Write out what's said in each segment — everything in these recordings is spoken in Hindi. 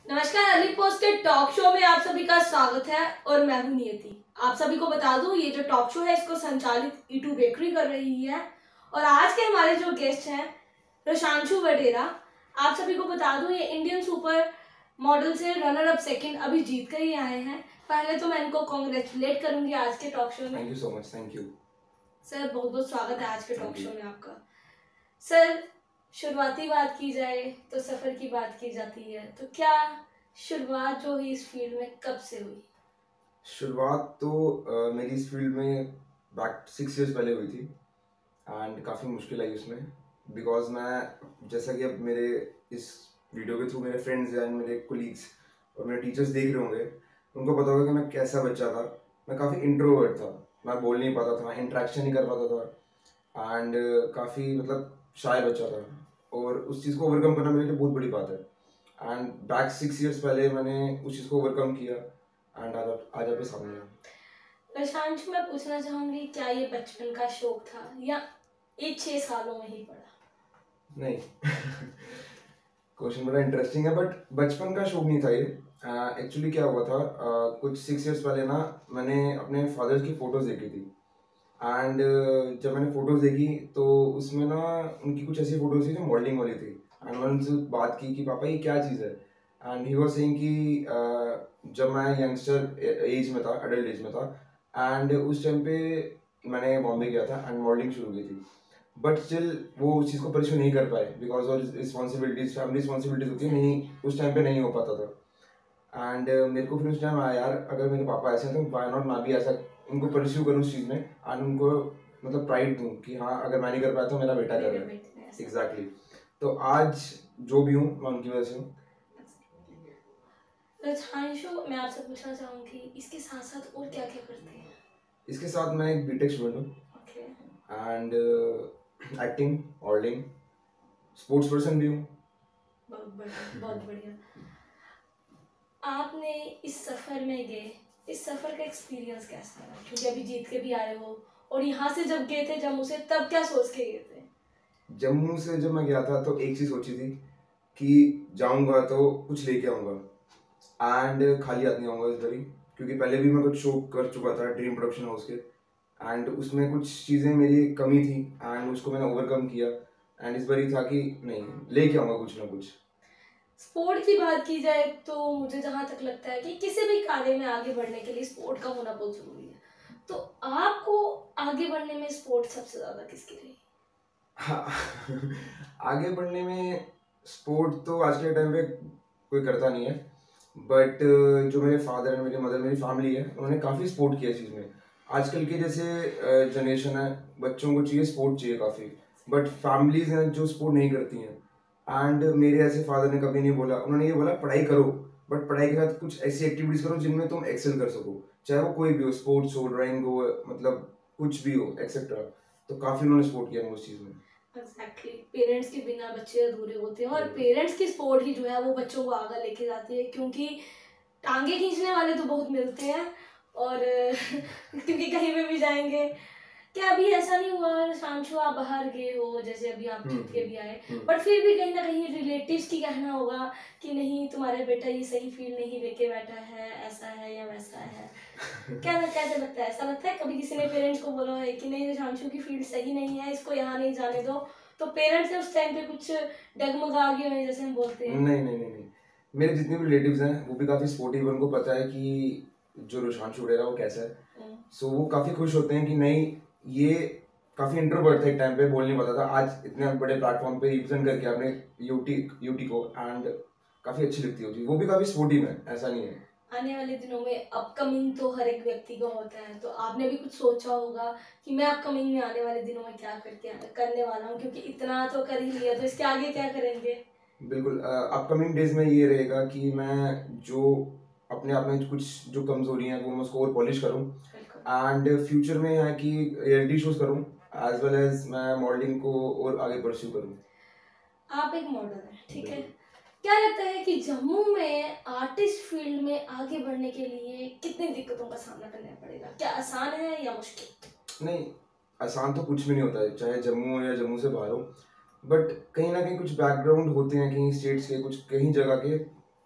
नमस्कार, अली पोस्ट के टॉक शो में आप सभी का स्वागत है और मैं हूं नियति। आप सभी को बता दूं, ये जो टॉक शो है इसको संचालित ईटू बेकरी कर रही है और आज के हमारे जो गेस्ट हैं प्रशांशु वडेरा। आप सभी को बता दूं, ये इंडियन सुपर मॉडल से रनर अप सेकंड अभी जीत कर ही आए हैं। पहले तो मैं इनको कॉन्ग्रेचुलेट करूंगी आज के टॉक शो में। Thank you so much. Thank you sir, बहुत बहुत स्वागत है आज के टॉक शो में आपका। सर, शुरुआती बात की जाए तो सफ़र की बात की जाती है, तो क्या शुरुआत जो हुई इस फील्ड में कब से हुई? शुरुआत तो मेरी इस फील्ड में बैक 6 इयर्स पहले हुई थी एंड काफ़ी मुश्किल आई उसमें, बिकॉज मैं जैसा कि अब मेरे इस वीडियो के थ्रू मेरे फ्रेंड्स एंड मेरे कोलीग्स और मेरे टीचर्स देख रहे होंगे, उनको पता होगा कि मैं कैसा बच्चा था। मैं काफ़ी इंट्रोवर्ट था, मैं बोल नहीं पाता था, इंट्रैक्शन नहीं कर पाता था एंड काफ़ी मतलब शाय बच्चा था और उस चीज़ को ओवरकम करना मेरे लिए बहुत बड़ी बात है। एंड बैक 6 इयर्स पहले मैंने उस चीज़ को ओवरकम किया एंड आज आपके सामने है। प्रशांत, मैं पूछना चाहूंगी, क्या ये बचपन का शौक था या ये 6 सालों में ही पड़ा? नहीं क्वेश्चन बड़ा इंटरेस्टिंग है, बट बचपन का शौक नहीं था ये। एक्चुअली क्या हुआ था, कुछ 6 इयर्स पहले ना मैंने अपने फादर की फ़ोटोज़ देखी थी एंड जब मैंने फ़ोटोज़ देखी तो उसमें ना उनकी कुछ ऐसी फ़ोटोज़ थी जो मॉडलिंग वाली थी एंड मैंने उनसे बात की कि पापा ये क्या चीज़ है। एंड ही वाज सेइंग कि जब मैं यंगस्टर एज में था, एडल्ट एज में था एंड उस टाइम पे मैंने बॉम्बे गया था एंड मॉडलिंग शुरू की थी, बट स्टिल वो उस चीज़ को परस्यू नहीं कर पाए because of responsibilities, family responsibilities होती है, नहीं उस टाइम पे नहीं हो पाता था। एंड मेरे को फिर उस टाइम आया, यार अगर मेरे पापा ऐसे हैं तो वाई नॉट मैं भी ऐसा उनको परस्यू करूँ उस चीज़ में एंड उनको मतलब प्राइड दूँ कि हाँ अगर मैं नहीं कर पाया तो मेरा बेटा कर रहा है। एग्जैक्टली। तो आज जो भी हूँ मैं उनकी वजह से हूँ। प्रशांशु, मैं आपसे पूछना चाहूंगी, इसके साथ साथ और क्या क्या करते हैं? इसके साथ मैं एक बीटेक स्टूडेंट हूँ and acting, modelling, sports person भी हूँ। बहुत बढ़िया, बहुत बढ़िया। आपने इस सफ़र में गए, इस सफ़र का एक्सपीरियंस कैसा रहा? क्योंकि अभी जीत के भी आए हो और यहाँ से जब गए थे जम्मू से, तब क्या सोच के गए थे? जम्मू से जब मैं गया था तो एक चीज़ सोची थी कि जाऊंगा तो कुछ लेके आऊँगा एंड खाली हाथ नहीं आऊँगा इस बारी, क्योंकि पहले भी मैं कुछ शो कर चुका था ड्रीम प्रोडक्शन हाउस के एंड उसमें कुछ चीज़ें मेरी कमी थी एंड उसको मैंने ओवरकम किया एंड इस बारी था कि नहीं लेके आऊँगा कुछ ना कुछ। स्पोर्ट की बात की जाए तो मुझे जहाँ तक लगता है कि किसी भी कार्य में आगे बढ़ने के लिए स्पोर्ट का होना बहुत जरूरी है। तो आपको आगे बढ़ने में स्पोर्ट सबसे ज्यादा किसकी रही? हाँ आगे बढ़ने में स्पोर्ट तो आज के टाइम पे कोई करता नहीं है, बट जो मेरे फादर है, मेरी मदर, मेरी फैमिली है, उन्होंने काफ़ी सपोर्ट किया इस चीज़ में। आजकल की जैसे जनरेशन है, बच्चों को चाहिए स्पोर्ट चाहिए काफ़ी, बट फैमिलीज हैं जो सपोर्ट नहीं करती हैं। एंड मेरे ऐसे फादर ने कभी नहीं बोला, उन्होंने ये बोला पढ़ाई करो, बट पढ़ाई के साथ कुछ ऐसी एक्टिविटीज़ करो जिनमें तुम एक्सेल कर सको, चाहे वो कोई भी हो, स्पोर्ट्स हो, ड्राइंग हो, मतलब कुछ भी हो एक्सेट्रा। तो काफ़ी उन्होंने सपोर्ट किया उस चीज़ में। एग्जैक्टली, पेरेंट्स के बिना बच्चे अधूरे होते हैं और पेरेंट्स की सपोर्ट ही जो है वो बच्चों को आगे लेके जाती है, क्योंकि टांगे खींचने वाले तो बहुत मिलते हैं और क्योंकि कहीं पे भी जाएंगे। क्या अभी ऐसा नहीं हुआ शांशु, आप बाहर गए हो, जैसे अभी आप जीत के भी आए, बट फिर भी कहीं ना कहीं रिलेटिव्स की कहना होगा कि नहीं तुम्हारे बेटा ये सही फील्ड नहीं लेके बैठा है, ऐसा है या वैसा है? क्या कैसे लगता है? ऐसा लगता है कभी किसी ने पेरेंट्स को बोला है कि नहीं शांशु की फील्ड सही नहीं है, इसको यहाँ नहीं जाने दो, तो पेरेंट्स ने उस टाइम पे कुछ डगमगा गए हैं जैसे हम बोलते हैं? नहीं नहीं नहीं नहीं, मेरे जितने भी रिलेटिव्स हैं वो भी काफ़ी सपोर्टिव, उनको पता है कि जो रुशांशु वडेरा वो कैसा है। सो वो काफ़ी खुश होते हैं कि नहीं, ये काफ़ी इंट्रोवर्ट था एक टाइम पे, बोल नहीं पाता था, आज इतने बड़े प्लेटफॉर्म पे रिप्रेजेंट करके आपने यूटी को, एंड काफ़ी अच्छी लगती है वो चीज़। वो भी काफ़ी सपोर्टिव है, ऐसा नहीं है। आने वाले दिनों में अपकमिंग तो हर एक व्यक्ति का होता है, तो आपने भी कुछ सोचा होगा कि मैं अपकमिंग में आने वाले दिनों में क्या करने वाला हूँ, क्योंकि इतना तो कर ही लिया, तो इसके आगे क्या करेंगे? बिल्कुल, अपकमिंग डेज में ये रहेगा कि मैं जो अपने आप में कुछ जो कमजोरी है वो मैं उसको और पॉलिश करूँ एंड फ्यूचर में है कि रियलिटी शोज करूँ एज वेल एज मैं मॉडलिंग को और आगे परस्यू करूँ। आप एक मॉडल हैं, ठीक है। क्या लगता है कि जम्मू में आर्टिस्ट फील्ड में आगे बढ़ने के लिए कितनी दिक्कतों का सामना करना पड़ेगा? क्या आसान है या मुश्किल? नहीं, आसान तो कुछ भी नहीं होता है, चाहे जम्मू हो या जम्मू से बाहर हो, बट कहीं ना कहीं कुछ बैकग्राउंड होते हैं, कहीं स्टेट्स के, कुछ कहीं जगह के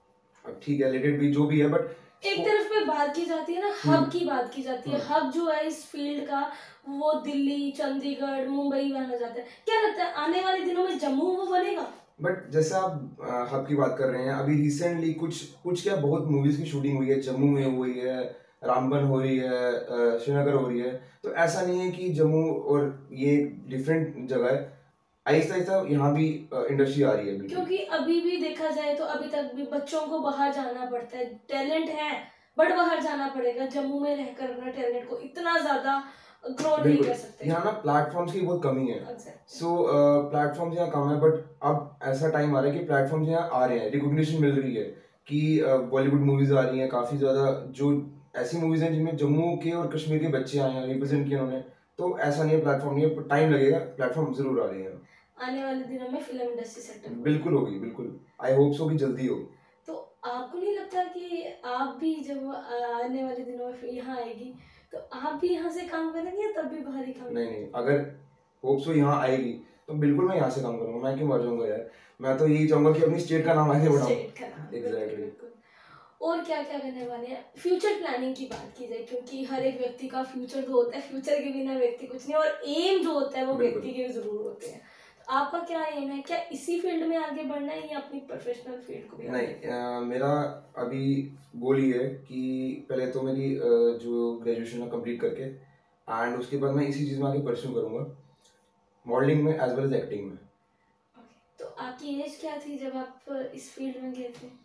अब ठीक है, लेटेड भी जो भी है, बट एक तरफ पे बात की जाती है ना, हब की बात की जाती है, हब जो है इस फील्ड का वो दिल्ली, चंडीगढ़, मुंबई माना जाता है। क्या लगता है आने वाले दिनों में जम्मू वो बनेगा? बट जैसे आप हब की बात कर रहे हैं, अभी रिसेंटली कुछ कुछ क्या बहुत मूवीज की शूटिंग हुई है, जम्मू में हुई है, रामबन हो रही है, श्रीनगर हो रही है। तो ऐसा नहीं है कि जम्मू और ये डिफरेंट जगह है, आहिस्ता आहिस्ता यहाँ भी इंडस्ट्री आ रही है बिल्कुल। क्योंकि अभी भी देखा जाए तो अभी तक भी बच्चों को बाहर जाना पड़ता है, टैलेंट है बट बाहर जाना पड़ेगा। जम्मू में रहकर अपना टैलेंट को इतना ज्यादा ग्रो नहीं कर सकते। यहाँ ना प्लेटफॉर्म्स की बहुत कमी है। Exactly. सो प्लेटफॉर्म्स यहाँ कम है, बट अब ऐसा टाइम आ रहा है कि प्लेटफॉर्म्स यहाँ आ रहे हैं, रिकॉग्निशन मिल रही है कि बॉलीवुड मूवीज आ रही हैं काफी ज्यादा, जो ऐसी मूवीज हैं जिनमें जम्मू के और कश्मीर के बच्चे आए हैं, रिप्रेजेंट किया उन्होंने। तो ऐसा नहीं है, प्लेटफॉर्म नहीं है, टाइम लगेगा, प्लेटफॉर्म जरूर आ रहे हैं। आने वाले दिनों में फिल्म इंडस्ट्री सेटल बिल्कुल होगी, बिल्कुल, आई होप सो कि जल्दी हो। तो आपको नहीं लगता कि आप भी जब आने वाले दिनों में यहाँ आएगी तो आप भी यहाँ से काम करेंगे या तब भी बाहर ही काम? नहीं, अगर होप सो यहाँ आएगी तो बिल्कुल मैं यहाँ से काम करूंगा, मैं क्यों मर जाऊंगा यार। मैं तो यही चाहूंगा कि अपनी स्टेट का नाम आगे बढ़ाऊं। एग्जैक्टली। और क्या क्या करने वाले हैं? फ्यूचर प्लानिंग की बात की जाए, क्योंकि हर एक व्यक्ति का फ्यूचर जो होता है, फ्यूचर के बिना व्यक्ति कुछ नहीं, और एम जो होता है वो व्यक्ति के जरूर होते हैं। तो आपका क्या एम है? क्या इसी फील्ड में आगे बढ़ना है या अपनी प्रोफेशनल फील्ड को भी? नहीं, मेरा अभी गोल ये है कि पहले तो मेरी जो ग्रेजुएशन है कंप्लीट करके, एंड उसके बाद मैं इसी चीज़ में आगे परस्यू करूँगा, मॉडलिंग में एज वेल एज एक्टिंग में। तो आपकी एज क्या थी जब आप इस फील्ड में गए थे?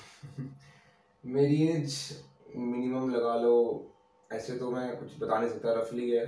मेरी एज मिनिमम लगा लो, ऐसे तो मैं कुछ बता नहीं सकता, रफली है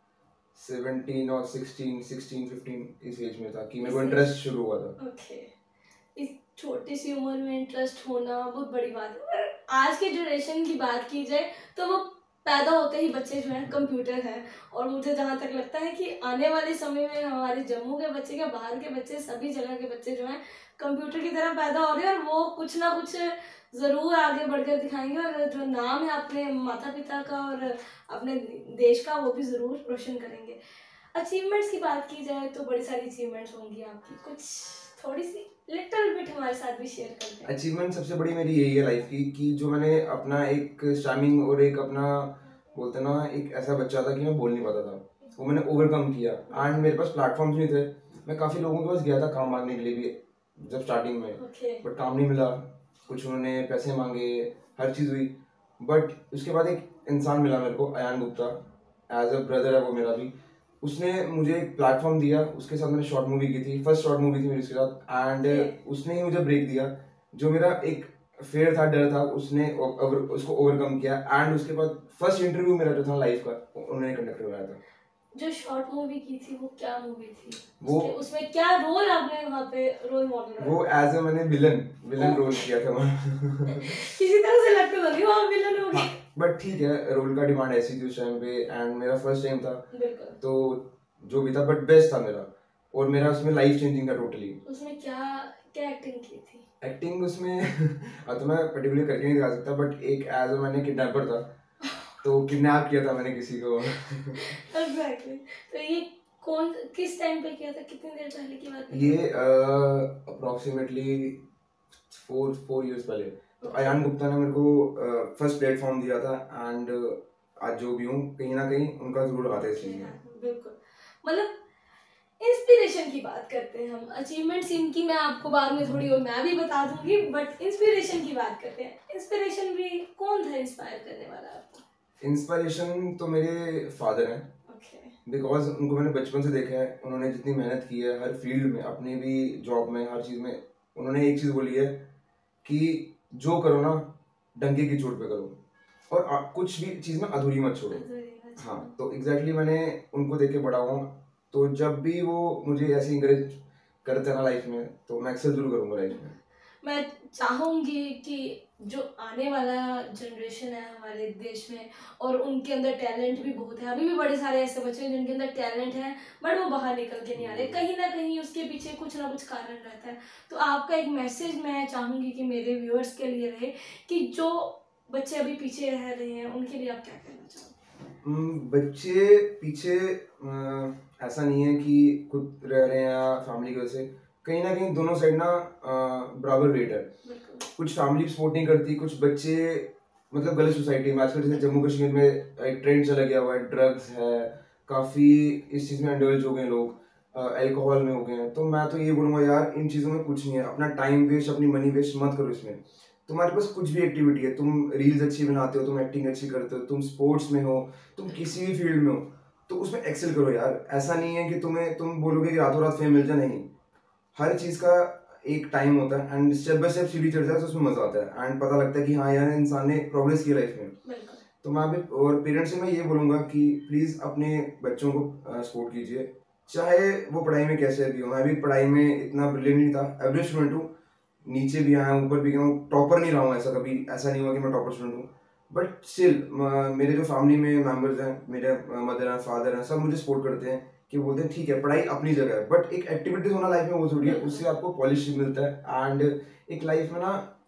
17 और 16, 15 इस एज में था कि मेरे को इंटरेस्ट शुरू हुआ था। ओके। इस छोटी सी उम्र में इंटरेस्ट होना बहुत बड़ी बात है। आज के जनरेशन की बात की जाए तो वो पैदा होते ही बच्चे जो हैं कंप्यूटर हैं, और मुझे जहाँ तक लगता है कि आने वाले समय में हमारे जम्मू के बच्चे के, बाहर के बच्चे, सभी जगह के बच्चे जो हैं कंप्यूटर की तरह पैदा हो रहे हैं, और वो कुछ ना कुछ ज़रूर आगे बढ़कर दिखाएंगे, और जो नाम है अपने माता पिता का और अपने देश का वो भी ज़रूर रोशन करेंगे। अचीवमेंट्स की बात की जाए तो बड़ी सारी अचीवमेंट्स होंगी आपकी, कुछ थोड़ी सी लिटिल बिट हमारे साथ भी शेयर करते हैं। अचीवमेंट सबसे बड़ी मेरी यही है लाइफ की, कि जो मैंने अपना एक स्टार्मिंग और एक अपना बोलते ना, एक ऐसा बच्चा था कि मैं बोल नहीं पाता था, वो मैंने ओवरकम किया। एंड मेरे पास प्लेटफॉर्म्स नहीं थे, मैं काफ़ी लोगों के पास गया था काम मांगने के लिए भी जब स्टार्टिंग में, बट काम नहीं मिला, कुछ उन्होंने पैसे मांगे, हर चीज़ हुई। बट उसके बाद एक इंसान मिला मेरे को, Ayaan Gupta, as a brother है वो मेरा भी, उसने मुझे एक प्लेटफॉर्म दिया, उसके साथ मैंने शॉर्ट मूवी की थी, फर्स्ट शॉर्ट मूवी थी मेरी उसके साथ, एंड उसने ही मुझे ब्रेक दिया। जो मेरा एक फेयर था, डर था, उसने उसको ओवरकम किया, एंड उसके बाद फर्स्ट इंटरव्यू मेरा जो था लाइफ का, उन्होंने कंडक्ट करवाया था। जो शॉर्ट मूवी की थी वो क्या मूवी थी? वो उसमें क्या रोल आपने वहाँ पे रोल मॉडल? वो एज ए मैंने विलन रोल किया था वहाँ। किसी तरह से लगता था नहीं वहाँ विलन हो गया। बट ठीक है, रोल का डिमांड ऐसी थी उस टाइम पे, एंड मेरा फर्स्ट टाइम था, तो जो भी था, बट बेस्ट था मेरा, और मेरा उसमें लाइफ चेंजिंग था टोटली। उसमें क्या क्या एक्टिंग की थी? एक्टिंग उसमें अब तो मैं पर्टिकुलर करके नहीं दिखा सकता, बट एक एज ए मैंने किडनैपर था, तो किडनैप किया था मैंने किसी को। एग्जैक्टली। तो ये कौन किस टाइम पे किया था, कितनी देर पहले की बात है? ये अप्रोक्सीमेटली 4 years पहले। तो अयान गुप्ता ने मेरे को फर्स्ट प्लेटफॉर्म दिया था, एंड आज जो भी हूँ कहीं ना कहीं उनका जरूर हाथ है इस चीज में। बिल्कुल। मतलब इंस्पिरेशन की बात करते हैं हम, अचीवमेंट्स इनकी मैं आपको बाद में थोड़ी और मैं भी बता दूंगी, बट इंस्पिरेशन की बात करते हैं। इंस्पिरेशन भी कौन था इंस्पायर करने वाला आपको? इंस्पिरेशन तो मेरे फादर हैं, बिकॉज उनको मैंने बचपन से देखा है, उन्होंने जितनी मेहनत की है हर फील्ड में, अपने भी जॉब में, हर चीज़ में, उन्होंने एक चीज़ बोली है कि जो करो ना डंके की चोट पे करो, और कुछ भी चीज़ में अधूरी मत छोड़ो। हाँ, तो एग्जैक्टली मैंने उनको देख के बड़ा हुआ, तो जब भी वो मुझे ऐसे इंकरेज करते हैं ना लाइफ में, तो मैं एक्सेल जरूर करूँगा लाइफ में। मैं चाहूँगी कि जो आने वाला जनरेशन है हमारे देश में, और उनके अंदर टैलेंट भी बहुत है, अभी भी बड़े सारे ऐसे बच्चे हैं जिनके अंदर टैलेंट है बट वो बाहर निकल के नहीं आ रहे, कहीं ना कहीं उसके पीछे कुछ ना कुछ कारण रहता है। तो आपका एक मैसेज मैं चाहूँगी कि मेरे व्यूअर्स के लिए रहे, कि जो बच्चे अभी पीछे रह रहे हैं उनके लिए आप क्या कहना चाहोगे? बच्चे पीछे ऐसा नहीं है कि खुद रह रहे हैं या फैमिली की वजह से, कहीं ना कहीं दोनों साइड ना बराबर वेट है। कुछ फैमिली सपोर्ट नहीं करती, कुछ बच्चे मतलब गलत सोसाइटी में आजकल जैसे जम्मू कश्मीर में एक ट्रेंड चला गया हुआ है, ड्रग्स है, काफ़ी इस चीज़ में इंडल्ज हो गए लोग, अल्कोहल में हो गए हैं। तो मैं तो ये बोलूँगा यार इन चीज़ों में कुछ नहीं है, अपना टाइम वेस्ट अपनी मनी वेस्ट मत करो इसमें। तुम्हारे पास कुछ भी एक्टिविटी है, तुम रील्स अच्छी बनाते हो, तुम एक्टिंग अच्छी करते हो, तुम स्पोर्ट्स में हो, तुम किसी भी फील्ड में हो, तो उसमें एक्सेल करो यार। ऐसा नहीं है कि तुम बोलोगे कि रातों रात फेम मिल जाए, नहीं। हर चीज़ का एक टाइम होता है एंड स्टेप बाय स्टेप सीढ़ी चढ़ जाए तो उसमें मजा आता है एंड पता लगता है कि हाँ यार इंसान ने प्रोग्रेस की लाइफ में। तो मैं अभी और पेरेंट्स से मैं ये बोलूँगा कि प्लीज़ अपने बच्चों को सपोर्ट कीजिए, चाहे वो पढ़ाई में कैसे भी हो। मैं भी पढ़ाई में इतना ब्रिलियंट नहीं था, एवरेज स्टूडेंट हूँ, नीचे भी आया हूँ ऊपर भी गया हूँ, टॉपर नहीं रहा हूँ, ऐसा नहीं हुआ कि मैं टॉपर स्टूडेंट हूँ। बट स्टिल मेरे जो फैमिली में मेम्बर्स हैं, मेरे मदर हैं, फादर हैं, सब मुझे सपोर्ट करते हैं कि बोलते हैं ठीक है पढ़ाई अपनी जगह है, बट एक एक्टिविटीज होना लाइफ में वो जरूरी है, उससे आपको पॉलिश मिलता है एंड एक लाइफ में ना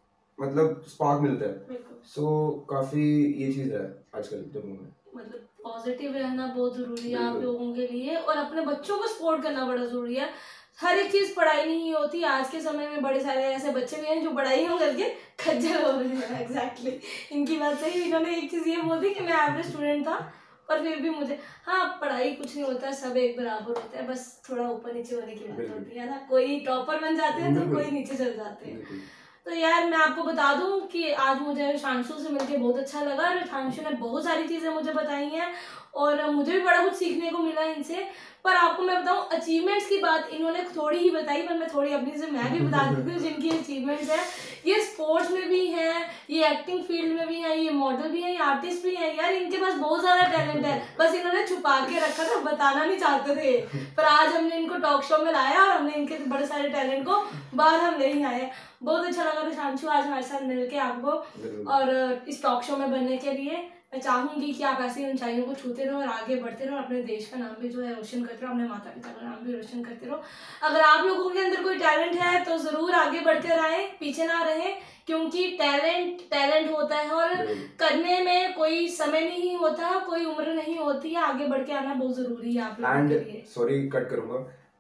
मतलब स्पार्क मिलता है। सो काफी ये चीज है आजकल जम्मू में, मतलब पॉजिटिव रहना बहुत जरूरी है आप लोगों के लिए, और अपने बच्चों को सपोर्ट करना बड़ा जरूरी है। हर एक चीज पढ़ाई नहीं होती, आज के समय में बड़े सारे ऐसे बच्चे भी हैं जो पढ़ाई हो करके खज्जल हो रहे हैं। एग्जैक्टली इनकी बात सही। इन्होंने एक चीज ये बोल दी कि मैं एवरेज स्टूडेंट था पर फिर भी मुझे, हाँ पढ़ाई कुछ नहीं होता, सब एक बराबर होता है, बस थोड़ा ऊपर नीचे होने की बात होती है ना। कोई टॉपर बन जाते हैं तो कोई नीचे चल जाते हैं। तो यार मैं आपको बता दूं कि आज मुझे शांशु से मिलके बहुत अच्छा लगा, और शांशु ने बहुत सारी चीजें मुझे बताई हैं और मुझे भी बड़ा कुछ सीखने को मिला इनसे। पर आपको मैं बताऊं अचीवमेंट्स की बात इन्होंने थोड़ी ही बताई, पर मैं थोड़ी अपनी से मैं भी बता देती हूँ जिनकी अचीवमेंट्स है। ये स्पोर्ट्स में भी है, ये एक्टिंग फील्ड में भी है, ये मॉडल भी है, ये आर्टिस्ट भी है। यार इनके पास बहुत ज्यादा टैलेंट है, बस इन्होंने छुपा के रखा था, बताना नहीं चाहते थे। पर आज हमने इनको टॉक शो में लाया और हमने इनके बड़े सारे टैलेंट को बाहर हम ले ही आए। बहुत अच्छा लगा शांशु आज हमारे साथ मिलके आपको, और इस टॉक शो में बनने के लिए मैं चाहूंगी कि आप ऐसी ऊंचाइयों को छूते रहो और आगे बढ़ते रहो, अपने देश का नाम भी जो है रोशन करते रहो, अपने माता पिता का नाम भी रोशन करते रहो। अगर आप लोगों के अंदर कोई टैलेंट है तो जरूर आगे बढ़कर आए, पीछे ना रहे, क्योंकि टैलेंट होता है और करने में कोई समय नहीं होता, कोई उम्र नहीं होती है। आगे बढ़ के आना बहुत जरूरी है आप लोगों के लिए। सॉरी कट करूंगा,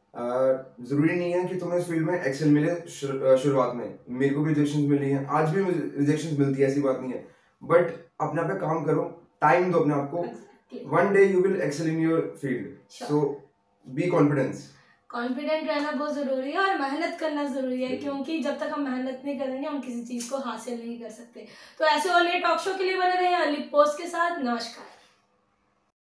जरूरी नहीं है कि तुम्हें इस फील्ड में एक्सेल मिले शुरुआत में। मेरे को भी रिजेक्शंस मिली हैं, आज भी रिजेक्शंस मिलती है, ऐसी बात नहीं है, बट अपने आप पे काम करो, टाइम दो अपने आप को, one day you will excel in your field. So be confident रहना बहुत जरूरी है और मेहनत करना जरूरी है, क्योंकि जब तक हम मेहनत नहीं करेंगे हम किसी चीज को हासिल नहीं कर सकते। तो ऐसे और नए टॉक शो के लिए बने रहे हैं लिप पोस्ट के साथ। नमस्कार।